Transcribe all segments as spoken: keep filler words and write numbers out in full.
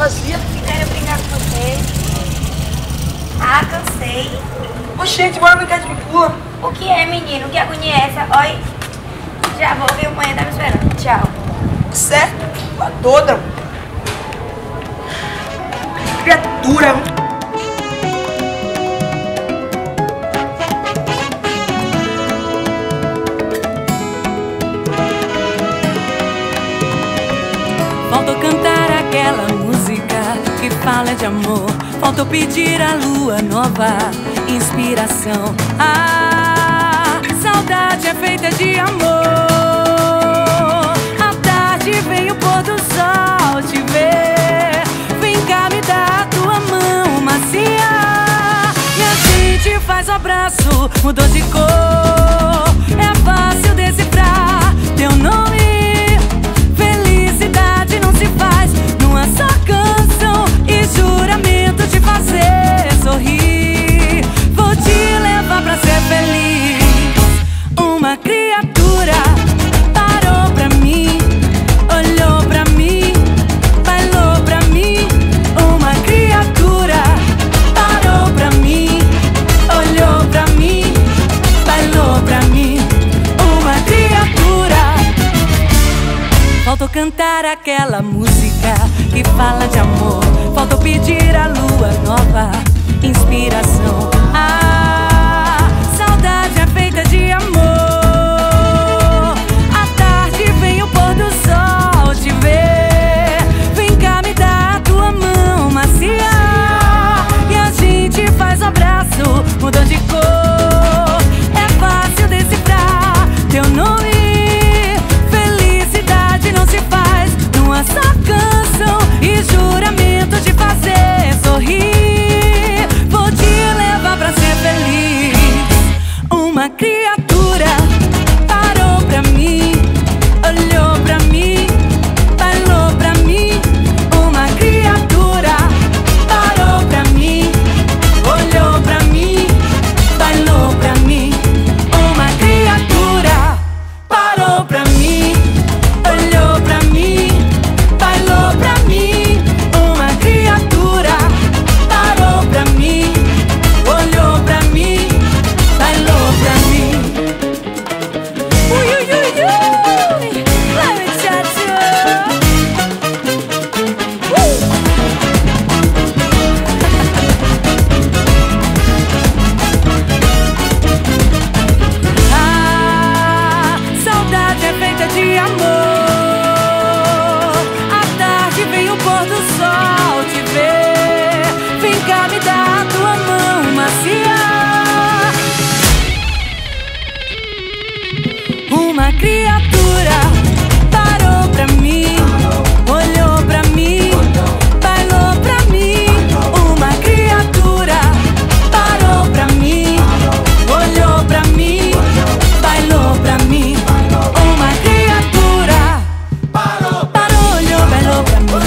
vazia. Quero brincar com você. Ah, cansei. Oxente, bora brincar de pula. O que é, menino? Que agonia é essa? Oi. Já vou ver, o manhã tá me esperando. Tchau. Certo? Tá toda. Criatura. Faltou cantar aquela música que fala de amor. Faltou pedir a lua nova inspiração. Ah, saudade é feita de amor. À tarde vem o pôr do sol te ver. Vem cá, me dá a tua mão macia. E a gente faz o abraço, mudou de cor. É fácil decifrar teu nome. Felicidade não se faz numa só canção. E juramento de fazer sorrir. Vou te levar pra ser feliz. Uma criatura parou pra mim, olhou pra mim, bailou pra mim. Uma criatura parou pra mim, olhou pra mim, bailou pra mim. Uma criatura. Faltou cantar aquela música que fala de amor. Faltou pedir a lua nova inspiração. Ah, saudade é feita de amor. À tarde vem o pôr do sol te ver. Vem cá, me dá a tua mão macia. E a gente faz o abraço, mudou de cor. É fácil decifrar teu nome. Não se faz numa só canção. E juramento de fazer sorrir. Vou te levar pra ser feliz. Uma criatura parou pra mim, olhou pra mim, bailou pra mim. Uma criatura parou pra mim, olhou pra mim, bailou pra mim. Uma criatura parou pra mim, olhou pra mim, bailou pra mim. Uma criatura parou pra mim, olhou pra mim, bailou pra mim. Ui, ui, ui, ui. Let me touch you. Uh. Ah, saudade é feita de amor. Vem o pôr do sol te ver. Vem cá, me dá a tua mão macia. Uma criatura parou pra mim, olhou pra mim, bailou pra mim. Uma criatura parou pra mim, olhou pra mim, bailou pra mim. Uma criatura parou, parou, olhou, bailou pra mim.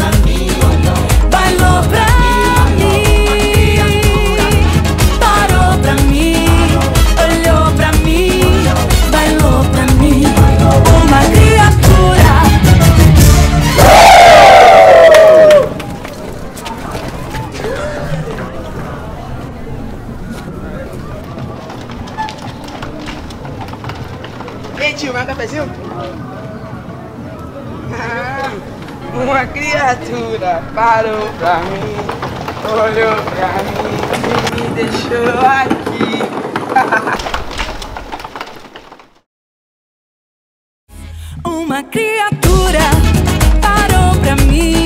Bailou pra mim, parou pra mim, olhou pra mim, bailou pra mim. Uma criatura. Ei, tio, vai um cafezinho? Ah, uma criatura parou pra mim, olhou pra mim e me deixou aqui. Uma criatura parou pra mim.